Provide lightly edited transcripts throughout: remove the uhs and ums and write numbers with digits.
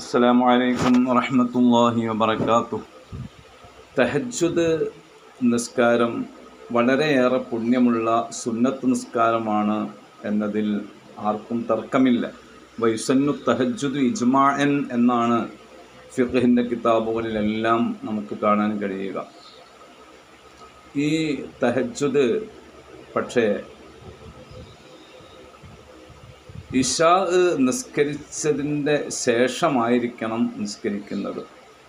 അസ്സലാമു അലൈക്കും വറഹ്മത്തുള്ളാഹി വബറകാതുഹു. തഹജ്ജുദ് നിസ്കാരം വളരെയേറെ പുണ്യമുള്ള സുന്നത്ത് നിസ്കാരമാണ് എന്നതിൽ ആർക്കും തർക്കമില്ല. വയുസന്നു തഹജ്ജുദ് ഇജ്മാഅൻ എന്നാണ് ഫിഖ്ഹിൻ്റെ കിതാബുകളിലെല്ലാം നമുക്ക് കാണാൻ കഴിയുക. ഈ തഹജ്ജുദ് പക്ഷേ ഇശാ നിസ്കരിച്ചതിൻ്റെ ശേഷമായിരിക്കണം നിസ്കരിക്കുന്നത്.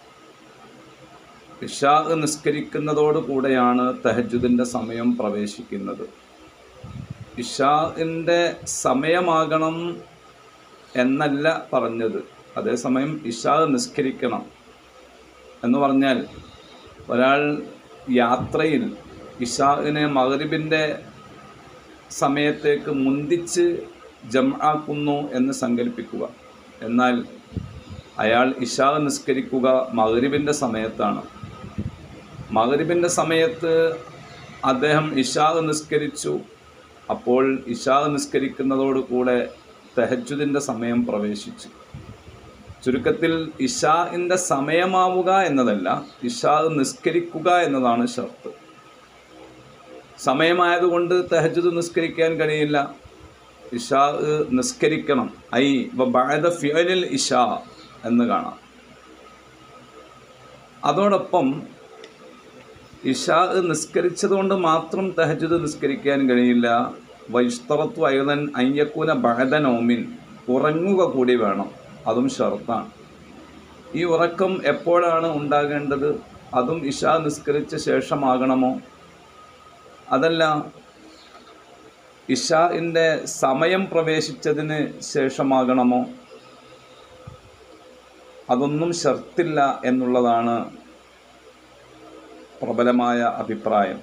ഇശാ നിസ്കരിക്കുന്നതോടുകൂടെയാണ് തഹജ്ജുദിൻ്റെ സമയം പ്രവേശിക്കുന്നത്. ഇശാഇൻ്റെ സമയമാകണം എന്നല്ല പറഞ്ഞത്. അതേസമയം ഇശാ നിസ്കരിക്കണം എന്ന് പറഞ്ഞാൽ ഒരാൾ യാത്രയിൽ ഇശാഇനെ മഗ്രിബിൻ്റെ സമയത്തേക്ക് മുന്തിച്ച് ജംആക്കുന്നു എന്ന് സങ്കല്പിക്കുക. എന്നാൽ അയാൾ ഇശാ നിസ്കരിക്കുക മഗ്രിബിൻ്റെ സമയത്താണ്. മഗ്രിബിൻ്റെ സമയത്ത് അദ്ദേഹം ഇശാ നിസ്കരിച്ചു. അപ്പോൾ ഇശാ നിസ്കരിക്കുന്നതോടുകൂടെ തഹജ്ജുദിൻ്റെ സമയം പ്രവേശിച്ചു. ചുരുക്കത്തിൽ ഇശാഇൻ്റെ സമയമാവുക എന്നതല്ല, ഇശാ നിസ്കരിക്കുക എന്നതാണ് ഷർത്ത്. സമയമായതുകൊണ്ട് തഹജ്ജുദ് നിസ്കരിക്കാൻ കഴിയില്ല. ഇശാ നിസ്കരിക്കണം. ഐ ബഅദ ഫിഅലിൽ ഇശാ എന്ന് കാണാം. അതോടൊപ്പം ഇശാ നിസ്കരിച്ചതുകൊണ്ട് മാത്രം തഹജ്ജുദ് നിസ്കരിക്കാൻ കഴിയില്ല. വയുസ്തറത്തു അയ്ദൻ അൻ യകൂന ബഅദ നൗമിൻ, ഉറങ്ങുക കൂടി വേണം. അതും ഷർത്താണ്. ഈ ഉറക്കം എപ്പോഴാണ് ഉണ്ടാകേണ്ടത്? അതും ഇശാ നിസ്കരിച്ച ശേഷമാകണമോ? അതല്ല ഇശാഇൻ്റെ സമയം പ്രവേശിച്ചതിന് ശേഷമാകണമോ? അതൊന്നും ഷർത്തില്ല എന്നുള്ളതാണ് പ്രബലമായ അഭിപ്രായം.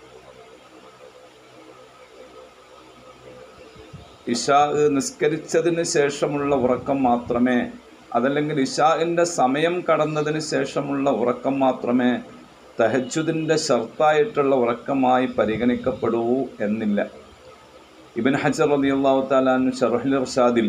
ഇശാ നിസ്കരിച്ചതിന് ശേഷമുള്ള ഉറക്കം മാത്രമേ, അതല്ലെങ്കിൽ ഇശാഇൻ്റെ സമയം കടന്നതിന് ശേഷമുള്ള ഉറക്കം മാത്രമേ തഹജ്ജുദിൻ്റെ ഷർത്തായിട്ടുള്ള ഉറക്കമായി പരിഗണിക്കപ്പെടൂ എന്നില്ല. ഇബ്ൻ ഹജർ റളിയല്ലാഹു തആല അൻഹു ശർഹുൽ ഇർശാദിൽ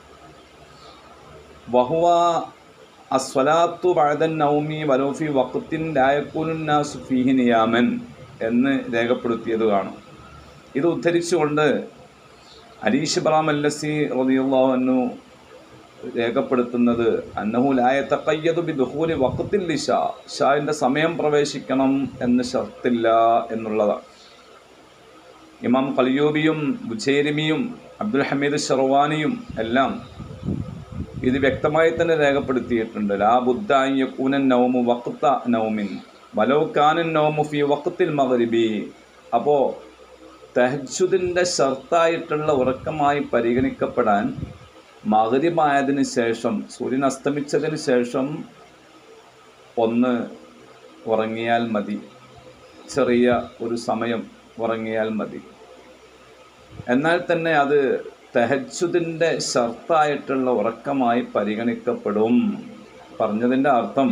വഹുവ അസ്വലാത്തു ബഅദൻ നൗമി വലൗ ഫി വഖ്തിൻ ലാ യകൂനുൻ നാസു ഫീഹി നിയാമൻ എന്ന് രേഖപ്പെടുത്തിയത് കാണും. ഇത് ഉദ്ധരിച്ചുകൊണ്ട് അലീഷ് ഇബ്രാഹിം അല്ലസി റളിയല്ലാഹു അൻഹു രേഖപ്പെടുത്തുന്നത് അന്നഹു ലാ യതഖയ്യദു ബിദുഖൂലി വഖ്തിൽ ഇശാ, ഇശാഇൻ്റെ സമയം പ്രവേശിക്കണം എന്ന് ഷർത്തില്ല എന്നുള്ളതാണ്. ഇമാം ഖൽയൂബിയും ബുജൈരിമിയും അബ്ദുൽ ഹമീദ് ഷർവാനിയും എല്ലാം ഇത് വ്യക്തമായി തന്നെ രേഖപ്പെടുത്തിയിട്ടുണ്ട്. ലാ ബുദ്ദ അൻ യകൂന നൗമു വഖ്ത നൗമിൻ വലൗ കാന നൗമു ഫീ വഖ്തിൽ മഗ്രിബി. അപ്പോൾ തഹജ്ജുദിൻ്റെ ഷർത്തായിട്ടുള്ള ഉറക്കമായി പരിഗണിക്കപ്പെടാൻ മഗ്രിബായതിനു ശേഷം, സൂര്യൻ അസ്തമിച്ചതിന് ശേഷം ഒന്ന് ഉറങ്ങിയാൽ മതി. ചെറിയ ഒരു സമയം ഉറങ്ങിയാൽ മതി. എന്നാൽ തന്നെ അത് തഹജ്ജുദിൻ്റെ ഷർത്തായിട്ടുള്ള ഉറക്കമായി പരിഗണിക്കപ്പെടും. പറഞ്ഞതിൻ്റെ അർത്ഥം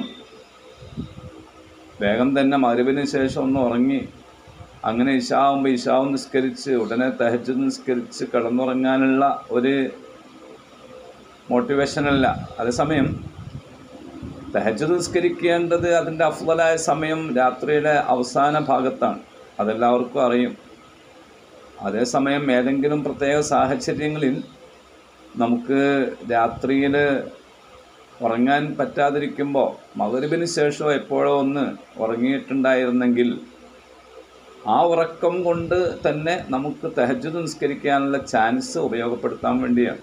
വേഗം തന്നെ മഗ്രിബിന് ശേഷം ഒന്ന് ഉറങ്ങി അങ്ങനെ ഇശാവുമ്പോൾ ഇശാവും നിസ്കരിച്ച് ഉടനെ തഹജ്ജുദ് നിസ്കരിച്ച് കിടന്നുറങ്ങാനുള്ള ഒരു മോട്ടിവേഷനല്ല. അതേസമയം തഹജ്ജുദ് നിസ്കരിക്കേണ്ടത് അതിൻ്റെ അഫ്ളലായ സമയം രാത്രിയുടെ അവസാന ഭാഗത്താണ്. അതെല്ലാവർക്കും അറിയും. അതേസമയം ഏതെങ്കിലും പ്രത്യേക സാഹചര്യങ്ങളിൽ നമുക്ക് രാത്രിയിൽ ഉറങ്ങാൻ പറ്റാതിരിക്കുമ്പോൾ മഗ്രിബിന് ശേഷം എപ്പോഴോ ഒന്ന് ഉറങ്ങിയിട്ടുണ്ടായിരുന്നെങ്കിൽ ആ ഉറക്കം കൊണ്ട് തന്നെ നമുക്ക് തഹജ്ജുദ് നിസ്കരിക്കാനുള്ള ചാൻസ് ഉപയോഗപ്പെടുത്താൻ വേണ്ടിയാണ്.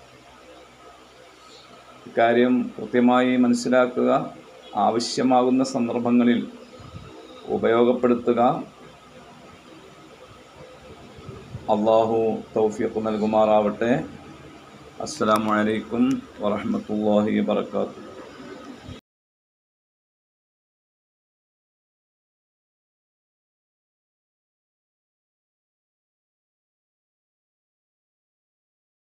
ഇക്കാര്യം കൃത്യമായി മനസ്സിലാക്കുക, ആവശ്യമാകുന്ന സന്ദർഭങ്ങളിൽ ഉപയോഗപ്പെടുത്തുക. അള്ളാഹു തൗഫീഖ് നൽകുമാറാവട്ടെ. അസ്സലാമു അലൈക്കും വറഹ്മത്തുള്ളാഹി വബറകാതുഹു.